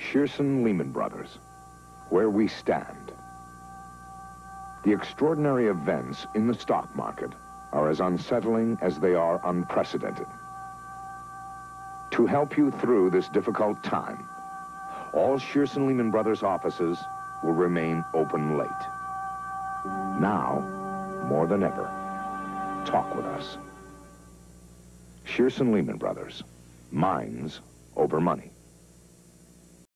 Shearson Lehman Brothers, where we stand. The extraordinary events in the stock market are as unsettling as they are unprecedented. To help you through this difficult time, all Shearson Lehman Brothers offices will remain open late. Now, more than ever, talk with us. Shearson Lehman Brothers, minds over money.